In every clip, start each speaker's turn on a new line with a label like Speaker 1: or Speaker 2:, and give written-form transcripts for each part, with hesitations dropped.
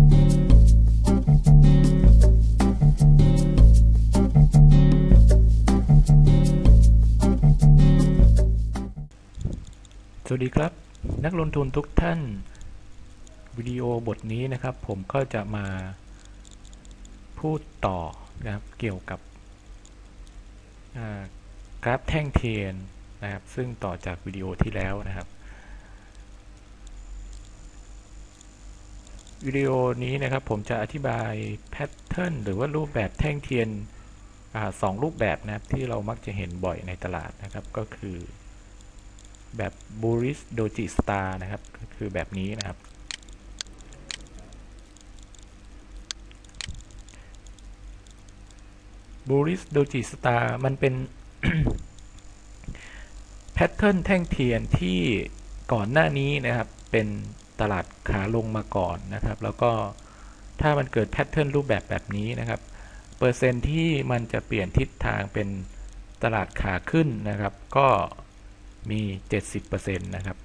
Speaker 1: สวัสดีครับนักลงทุนทุกท่านวิดีโอบทนี้นะครับผมก็จะมาพูดต่อนะครับเกี่ยวกับกราฟแท่งเทียนนะครับซึ่งต่อจากวิดีโอที่แล้วนะครับวิดีโอนี้นะครับผมจะอธิบายแพทเทิร์นหรือว่ารูปแบบแท่งเทียนสองรูปแบบนะครับที่เรามักจะเห็นบ่อยในตลาดนะครับก็คือแบบ Bullish Doji Star นะครับก็คือแบบนี้นะครับ Bullish Doji Star มันเป็น แพทเทิร์นแท่งเทียนที่ก่อนหน้านี้นะครับเป็นตลาดขาลงมาก่อนนะครับแล้วก็ถ้ามันเกิดแพทเทิร์นรูปแบบนี้นะครับเปอร์เซ็นต์ที่มันจะเปลี่ยนทิศทางเป็นตลาดขาขึ้นนะครับก็มี 70% นะครับ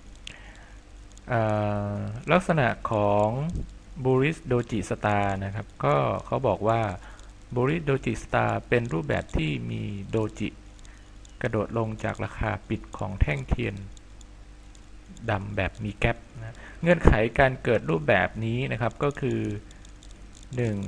Speaker 1: ลักษณะของ Bullish Doji Star นะครับก็เขาบอกว่า Bullish Doji Star เป็นรูปแบบที่มีโดจิกระโดดลงจากราคาปิดของแท่งเทียนดำแบบมีแกปนะเงื่อนไขการเกิดรูปแบบนี้นะครับก็คือ 1.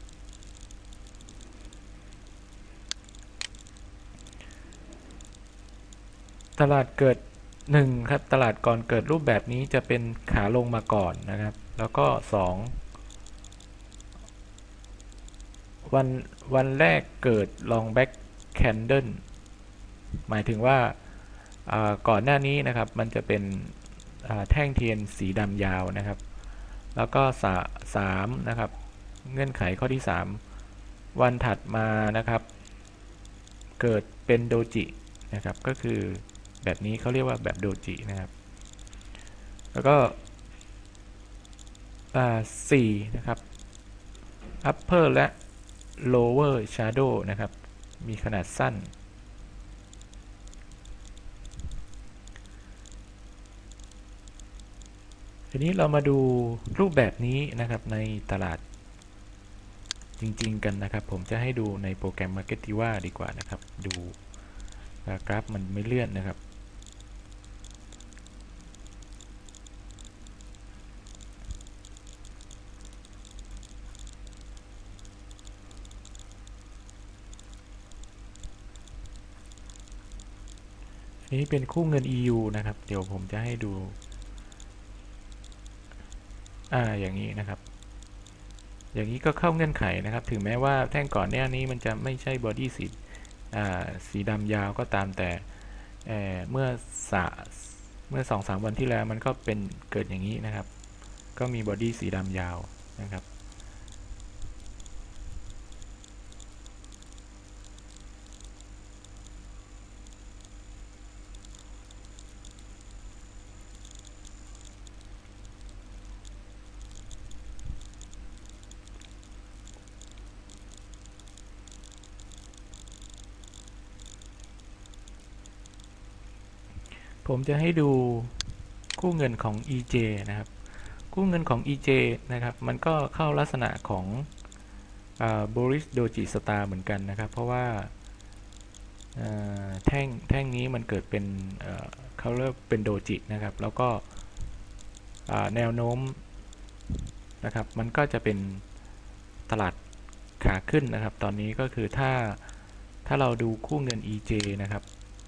Speaker 1: ตลาดเกิด1ครับตลาดก่อนเกิดรูปแบบนี้จะเป็นขาลงมาก่อนนะครับแล้วก็ 2. วันแรกเกิด long back candle หมายถึงว่าก่อนหน้านี้นะครับมันจะเป็นแท่งเทียนสีดำยาวนะครับแล้วก็3นะครับเงื่อนไขข้อที่3วันถัดมานะครับเกิดเป็นโดจินะครับก็คือแบบนี้เขาเรียกว่าแบบโดจินะครับแล้วก็4นะครับ upper และ lower shadow นะครับมีขนาดสั้นทีนี้เรามาดูรูปแบบนี้นะครับในตลาดจริงๆกันนะครับผมจะให้ดูในโปรแกรม Marketiva ดีกว่านะครับดูกราฟมันไม่เลื่อนนะครับนี้เป็นคู่เงิน EU นะครับเดี๋ยวผมจะให้ดูอย่างนี้นะครับอย่างนี้ก็เข้าเงื่อนไขนะครับถึงแม้ว่าแท่งก่อนหน้านี้มันจะไม่ใช่บอดี้สีดำยาวก็ตามแต่เมื่อ2-3 วันที่แล้วมันก็เป็นเกิดอย่างนี้นะครับก็มีบอดี้สีดำยาวนะครับผมจะให้ดูคู่เงินของ EJ นะครับคู่เงินของ EJ นะครับมันก็เข้าลักษณะของBullish Doji Star เหมือนกันนะครับเพราะว่าแท่งนี้มันเกิดเป็นเขาเรียกเป็นโดจินะครับแล้วก็แนวโน้มนะครับมันก็จะเป็นตลาดขาขึ้นนะครับตอนนี้ก็คือถ้าเราดูคู่เงิน EJ นะครับ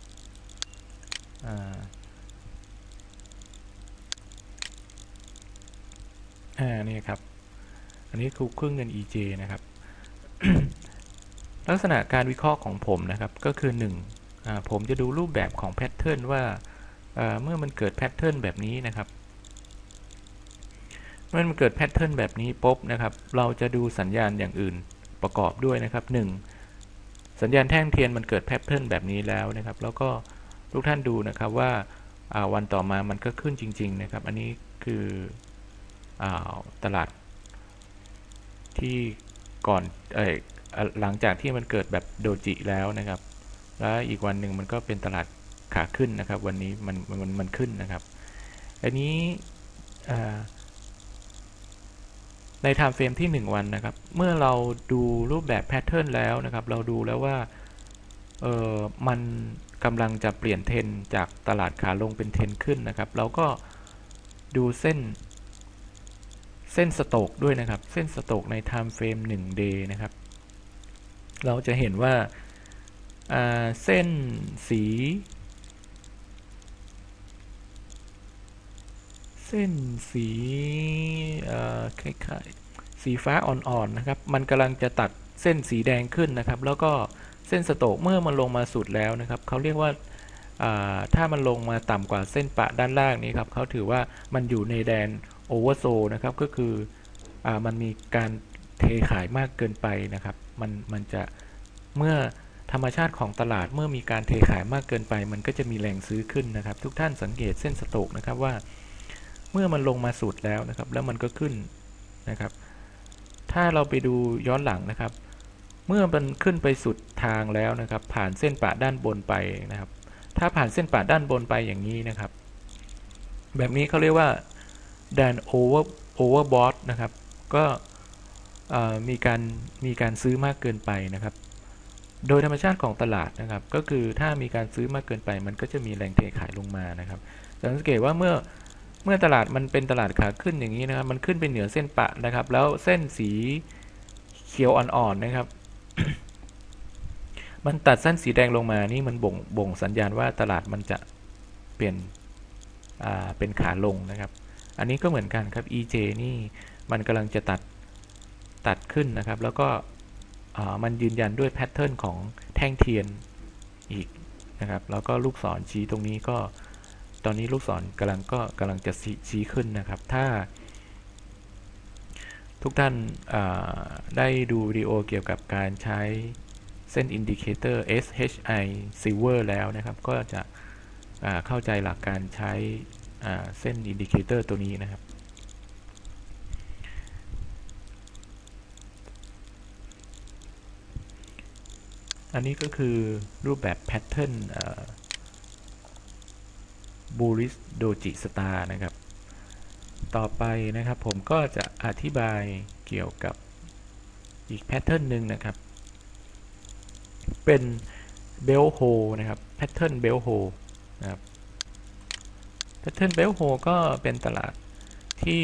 Speaker 1: นี่ครับอันนี้คือคู่เงิน EJ นะครับ ลักษณะการวิเคราะห์ของผมนะครับก็คือ1ผมจะดูรูปแบบของแพทเทิร์นว่าเมื่อมันเกิดแพทเทิร์นแบบนี้นะครับเมื่อมันเกิดแพทเทิร์นแบบนี้ปุ๊บนะครับเราจะดูสัญญาณอย่างอื่นประกอบด้วยนะครับ1สัญญาณแท่งเทียนมันเกิดแพทเทิร์นแบบนี้แล้วนะครับแล้วก็ทุกท่านดูนะครับว่าวันต่อมามันก็ขึ้นจริงๆนะครับอันนี้คือตลาดที่ก่อนหลังจากที่มันเกิดแบบโดจิแล้วนะครับแล้วอีกวันหนึ่งมันก็เป็นตลาดขาขึ้นนะครับวันนี้มันขึ้นนะครับอันนี้ใน time frame ที่1วันนะครับเมื่อเราดูรูปแบบ pattern แล้วนะครับเราดูแล้วว่ามันกำลังจะเปลี่ยนเทรนจากตลาดขาลงเป็นเทรนขึ้นนะครับเราก็ดูเส้นสโตกด้วยนะครับเส้นสโตกใน time frame 1 day นะครับเราจะเห็นว่าเส้นสีคล้ายๆสีฟ้าอ่อนๆนะครับมันกำลังจะตัดเส้นสีแดงขึ้นนะครับแล้วก็เส้นสโตกเมื่อมันลงมาสุดแล้วนะครับเขาเรียกว่าถ้ามันลงมาต่ำกว่าเส้นปะด้านล่างนี้ครับเขาถือว่ามันอยู่ในแดนโอเวอร์โซนะครับก็คือมันมีการเทขายมากเกินไปนะครับมันจะเมื่อธรรมชาติของตลาดเมื่อมีการเทขายมากเกินไปมันก็จะมีแรงซื้อขึ้นนะครับทุกท่านสังเกตเส้นสโตกนะครับว่าเมื่อมันลงมาสุดแล้วนะครับแล้วมันก็ขึ้นนะครับถ้าเราไปดูย้อนหลังนะครับเมื่อมันขึ้นไปสุดทางแล้วนะครับผ่านเส้นปะด้านบนไปนะครับถ้าผ่านเส้นปะด้านบนไปอย่างนี้นะครับแบบนี้เขาเรียกว่าแดนโอเวอร์บอทนะครับก็มีการซื้อมากเกินไปนะครับโดยธรรมชาติของตลาดนะครับก็คือถ้ามีการซื้อมากเกินไปมันก็จะมีแรงเทขายลงมานะครับสังเกตว่าเมื่อตลาดมันเป็นตลาดขาขึ้นอย่างนี้นะครับมันขึ้นไปเหนือเส้นปะนะครับแล้วเส้นสีเขียวอ่อนๆนะครับ มันตัดเส้นสีแดงลงมานี่มันบ่งสัญญาณว่าตลาดมันจะเปลี่ยนเป็นขาลงนะครับอันนี้ก็เหมือนกันครับ EJ นี่มันกำลังจะตัดขึ้นนะครับแล้วก็มันยืนยันด้วยแพทเทิร์นของแท่งเทียนอีกนะครับแล้วก็ลูกศรชี้ตรงนี้ก็ตอนนี้ลูกศรกำลังจะชี้ขึ้นนะครับถ้าทุกท่านได้ดูวิดีโอเกี่ยวกับการใช้เส้นอินดิเคเตอร์ SHI Silver แล้วนะครับก็จะเข้าใจหลักการใช้เส้นอินดิเคเตอร์ตัวนี้นะครับอันนี้ก็คือรูปแบบแพทเทิร์นBullish Doji Star นะครับต่อไปนะครับผมก็จะอธิบายเกี่ยวกับอีกแพทเทิร์นหนึ่งนะครับเป็นเบลโฮนะครับแพทเทิร์นเบลโฮนะครับแพทเทิร์นเบลโฮก็เป็นตลาดที่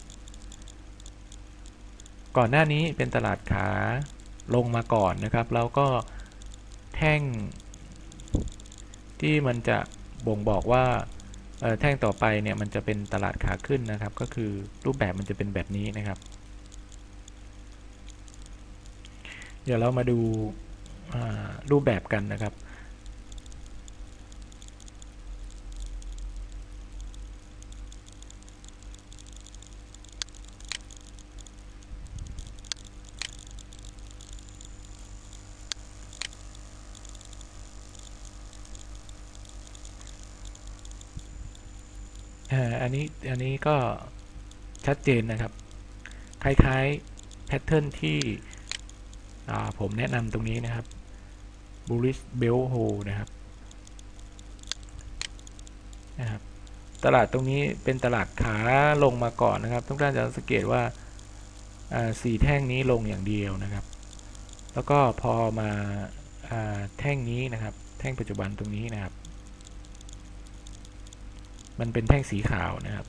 Speaker 1: ก่อนหน้านี้เป็นตลาดขาลงมาก่อนนะครับแล้วก็แท่งที่มันจะบ่งบอกว่าแท่งต่อไปเนี่ยมันจะเป็นตลาดขาขึ้นนะครับก็คือรูปแบบมันจะเป็นแบบนี้นะครับเดี๋ยวเรามาดูรูปแบบกันนะครับอันนี้ก็ชัดเจนนะครับคล้ายๆแพทเทิร์นที่ผมแนะนำตรงนี้นะครับ bullish bell hold นะครับตลาดตรงนี้เป็นตลาดขาลงมาก่อนนะครับทุกท่านจะสังเกตว่าสี่แท่งนี้ลงอย่างเดียวนะครับแล้วก็พอมาแท่งนี้นะครับแท่งปัจจุบันตรงนี้นะครับมันเป็นแท่งสีขาวนะครับ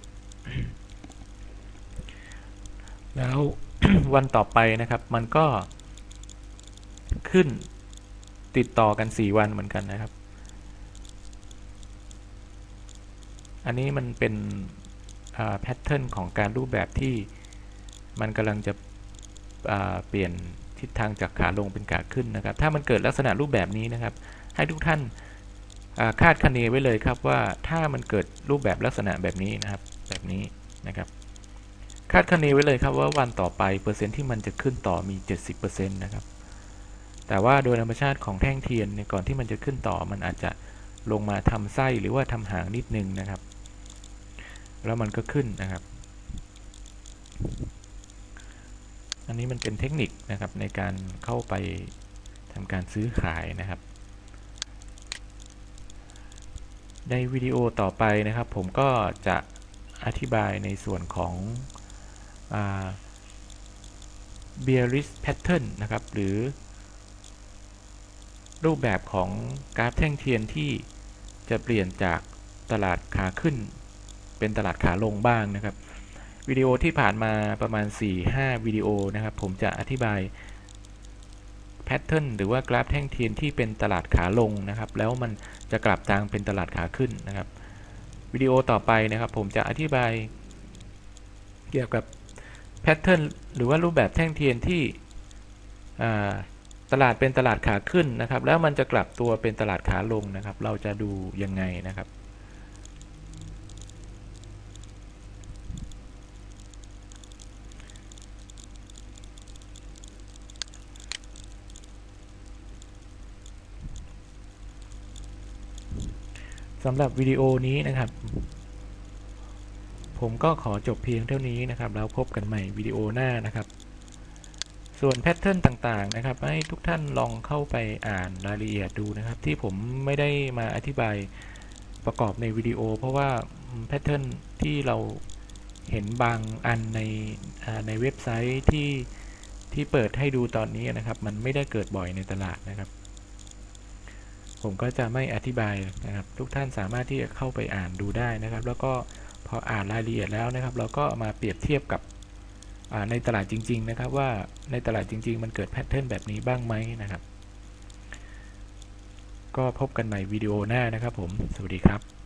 Speaker 1: แล้ว วันต่อไปนะครับมันก็ขึ้นติดต่อกัน4วันเหมือนกันนะครับอันนี้มันเป็นแพทเทิร์นของการรูปแบบที่มันกำลังจะเปลี่ยนทิศทางจากขาลงเป็นขาขึ้นนะครับถ้ามันเกิดลักษณะรูปแบบนี้นะครับให้ทุกท่านคาดคะเนไว้เลยครับว่าถ้ามันเกิดรูปแบบลักษณะแบบนี้นะครับแบบนี้นะครับคาดคะเนไว้เลยครับว่าวันต่อไปเปอร์เซ็นต์ที่มันจะขึ้นต่อมี 70% นะครับแต่ว่าโดยธรรมชาติของแท่งเทียนก่อนที่มันจะขึ้นต่อมันอาจจะลงมาทำไส้หรือว่าทำหางนิดนึงนะครับแล้วมันก็ขึ้นนะครับอันนี้มันเป็นเทคนิคนะครับในการเข้าไปทำการซื้อขายนะครับในวิดีโอต่อไปนะครับผมก็จะอธิบายในส่วนของ bearish pattern นะครับหรือรูปแบบของกราฟแท่งเทียนที่จะเปลี่ยนจากตลาดขาขึ้นเป็นตลาดขาลงบ้างนะครับวิดีโอที่ผ่านมาประมาณ 4-5 วิดีโอนะครับผมจะอธิบายแพทเทิร์นหรือว่ากราฟแท่งเทียนที่เป็นตลาดขาลงนะครับแล้วมันจะกลับทางเป็นตลาดขาขึ้นนะครับวิดีโอต่อไปนะครับผมจะอธิบายเกี่ยวกับแพทเทิร์นหรือว่ารูปแบบแท่งเทียนที่ตลาดเป็นตลาดขาขึ้นนะครับแล้วมันจะกลับตัวเป็นตลาดขาลงนะครับเราจะดูยังไงนะครับสำหรับวิดีโอนี้นะครับผมก็ขอจบเพียงเท่านี้นะครับแล้วพบกันใหม่วิดีโอหน้านะครับส่วนแพทเทิร์นต่างๆนะครับให้ทุกท่านลองเข้าไปอ่านรายละเอียดดูนะครับที่ผมไม่ได้มาอธิบายประกอบในวิดีโอเพราะว่าแพทเทิร์นที่เราเห็นบางอันในเว็บไซต์ที่เปิดให้ดูตอนนี้นะครับมันไม่ได้เกิดบ่อยในตลาดนะครับผมก็จะไม่อธิบายนะครับทุกท่านสามารถที่จะเข้าไปอ่านดูได้นะครับแล้วก็พออ่านรายละเอียดแล้วนะครับเราก็มาเปรียบเทียบกับในตลาดจริงๆนะครับว่าในตลาดจริงๆมันเกิดแพทเทิร์นแบบนี้บ้างไหมนะครับก็พบกันใหม่วิดีโอหน้านะครับผมสวัสดีครับ